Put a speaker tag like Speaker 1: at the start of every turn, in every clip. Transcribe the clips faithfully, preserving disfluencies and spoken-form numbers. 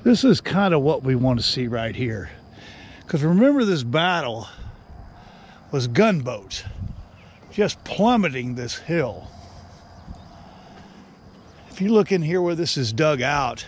Speaker 1: This is kind of what we want to see right here. Because remember, this battle was gunboats just plummeting this hill. If you look in here where this is dug out,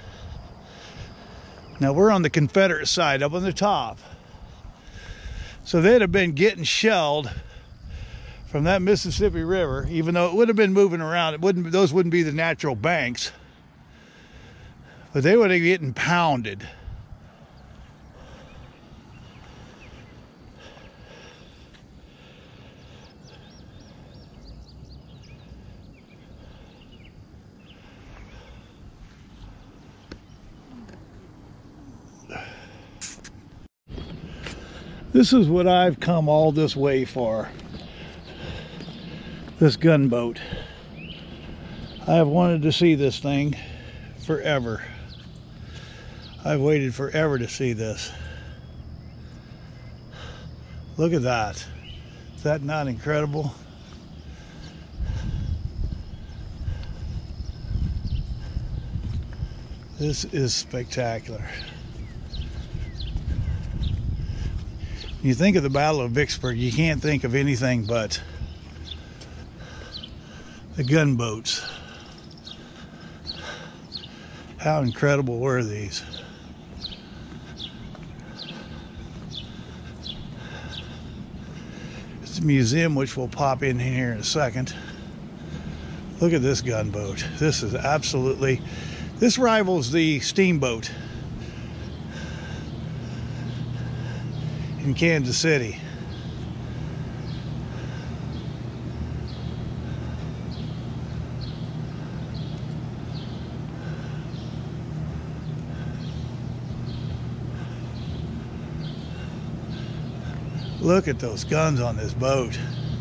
Speaker 1: now we're on the Confederate side up on the top. So they'd have been getting shelled from that Mississippi River, even though it would have been moving around. It wouldn't, those wouldn't be the natural banks, but they would have been getting pounded. This is what I've come all this way for. This gunboat. I have wanted to see this thing forever. I've waited forever to see this. Look at that. Is that not incredible? This is spectacular. When you think of the Battle of Vicksburg, you can't think of anything but the gunboats. How incredible were these? It's a museum which we'll pop in here in a second. Look at this gunboat. This is absolutely, this rivals the steamboat in Kansas City. Look at those guns on this boat.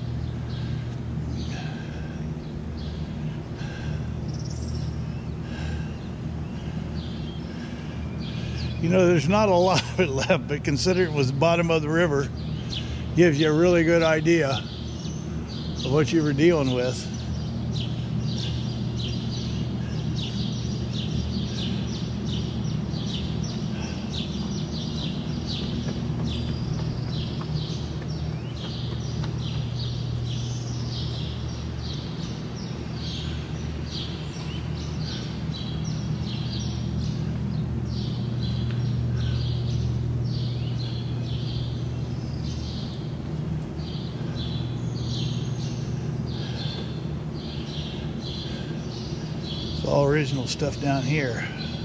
Speaker 1: You know, there's not a lot of it left, but considering it was the bottom of the river, gives you a really good idea of what you were dealing with. All original stuff down here.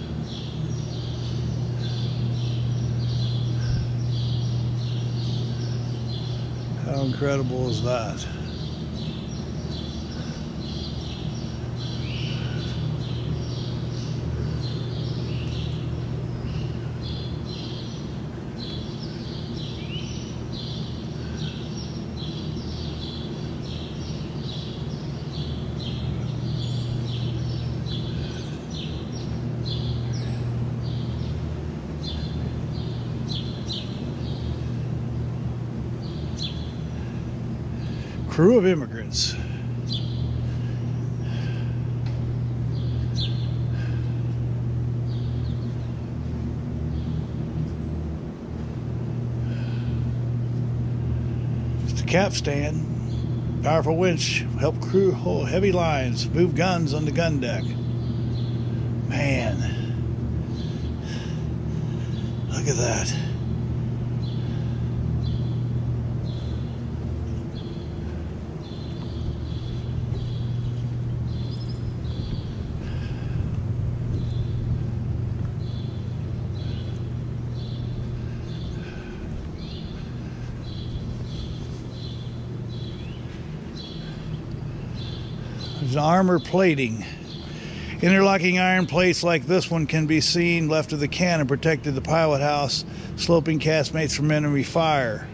Speaker 1: How incredible is that? Crew of immigrants. It's a capstan. Powerful winch help crew hold heavy lines, move guns on the gun deck. Man, look at that. There's armor plating. Interlocking iron plates like this one can be seen left of the cannon protected the pilot house, sloping castmates from enemy fire.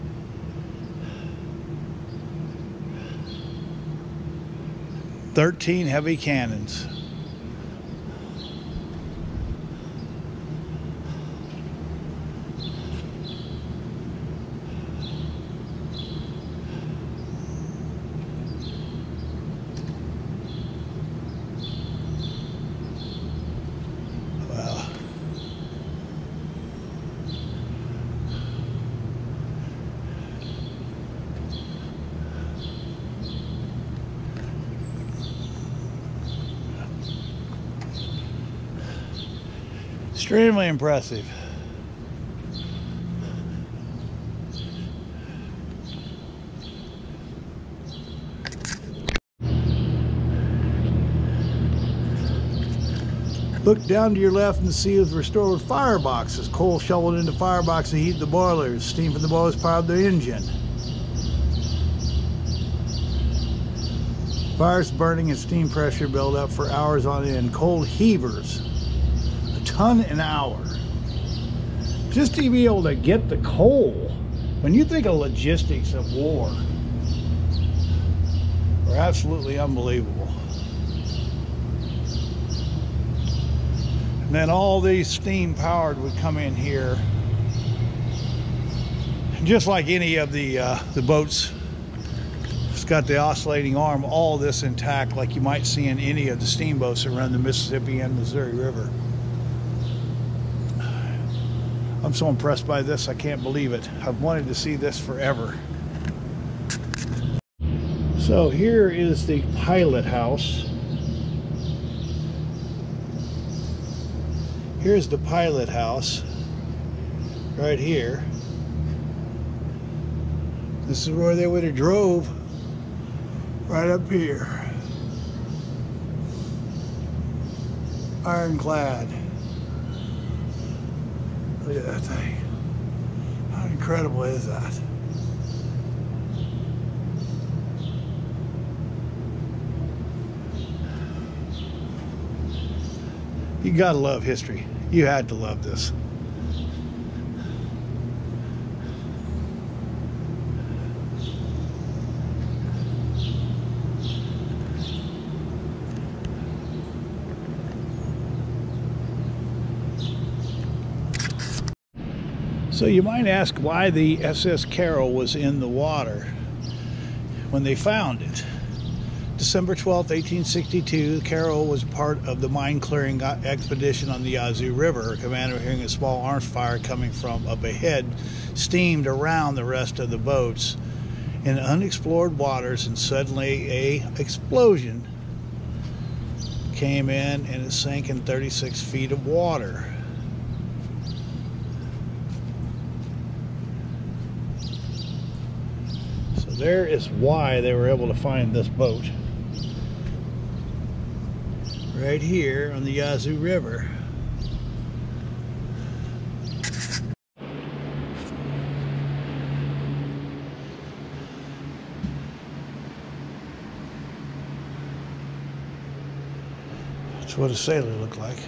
Speaker 1: Thirteen heavy cannons. Extremely impressive. Look down to your left and see the restored fireboxes. Coal shoveled into firebox to heat the boilers. Steam from the boilers powered the engine. Fires burning and steam pressure build up for hours on end. Coal heavers, a ton an hour. Just to be able to get the coal. When you think of logistics of war, are absolutely unbelievable. And then all these steam powered would come in here, just like any of the uh, the boats. It's got the oscillating arm, all this intact, like you might see in any of the steamboats that run the Mississippi and Missouri River. I'm so impressed by this, I can't believe it. I've wanted to see this forever. So here is the pilot house. Here's the pilot house, right here. This is where they would have drove, right up here. Ironclad. Look at that thing. How incredible is that? You gotta love history. You had to love this. So you might ask why the S S Cairo was in the water when they found it. December twelfth, eighteen sixty-two, Cairo was part of the mine-clearing expedition on the Yazoo River. Her commander, hearing a small arms fire coming from up ahead, steamed around the rest of the boats in unexplored waters, and suddenly a explosion came in and it sank in thirty-six feet of water. So there is why they were able to find this boat. Right here on the Yazoo River. That's what a sailor looked like.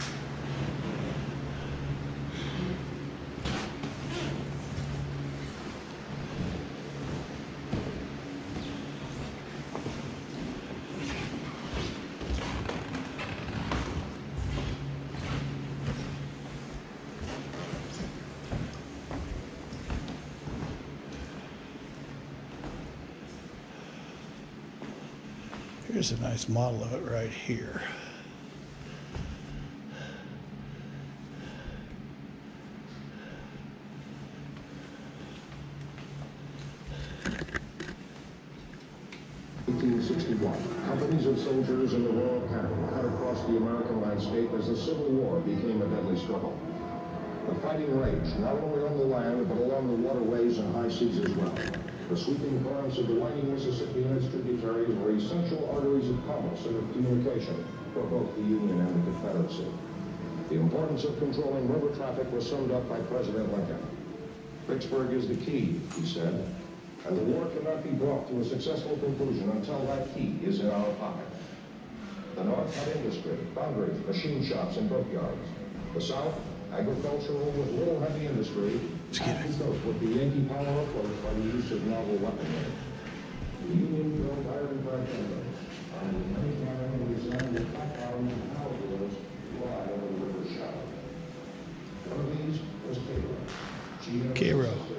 Speaker 1: Here's a nice model of it right here.
Speaker 2: eighteen sixty-one, companies of soldiers in the Royal Canada cut across the American landscape as the Civil War became a deadly struggle. The fighting raged not only on the land, but along the waterways and high seas as well. The sweeping currents of the winding Mississippi and its tributaries were essential arteries of commerce and of communication for both the Union and the Confederacy. The importance of controlling river traffic was summed up by President Lincoln. Vicksburg is the key, he said, and the war cannot be brought to a successful conclusion until that key is in our pocket. The North had industry, foundries, machine shops, and boatyards. The South, agricultural with little heavy industry, and cope with the Yankee power approach by the use of novel weaponry. The Union built ironclad windows, armed with many cannon designed with high power and power wheels to fly over the river shallow. One of these was Cairo.
Speaker 1: Cairo.